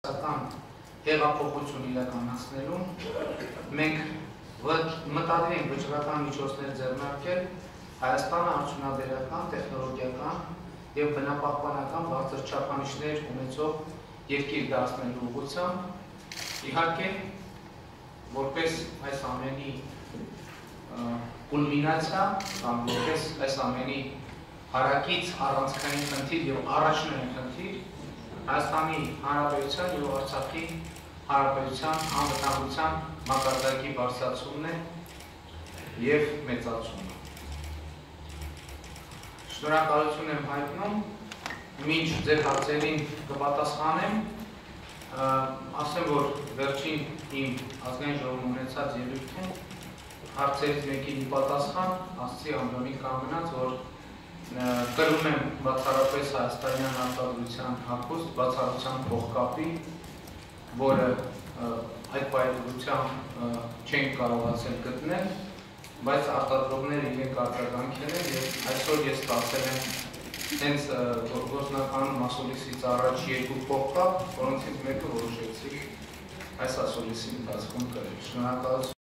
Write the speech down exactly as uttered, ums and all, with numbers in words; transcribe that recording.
Հեղափոխություն իրականացնելուն մենք մտադիր ենք վճռական միջոցներ ձեռնարկել Հայաստանը արդյունաբերական, տեխնոլոգիական և բնապահպանական բարձր չափանիշներ ունեցող երկիր դարձնելու ուղղությամբ, իհարկե, որպես այս ամենի կուլմինացիա կամ որպես այս ամենի հարակից առանցքային խնդիր և առաջնային խնդիր Հայաստանի Հանրապետության և Արցախի Հանրապետության անվտանգության մակարդակի բարձրացումն է և մեծացումը։ Շնորհակալություն եմ հայտնում, մինչ ձեր հարցերին կպատասխանեմ, ասեմ, որ վերջին իմ ազգային ժողովում ունեցած ելույթում հարցերից մեկին պատասխան, ասացի ամբողջովին կանգնած, որ կրում եմ բացառապես հայաստանյան արտադրության հագուստ, բացառությամբ փողկապի, որը այդ պայմանությամբ չենք կարողացել գտնել, բայց արտադրողները իրենք արձագանքել են և այսօր ես ստացել եմ հենց գործնականում ասուլիսից առաջ երկու փողկապ, որոնցից մեկը որոշեցի այս ասուլիսի ընթացքում կրել։ Շնորհակալություն։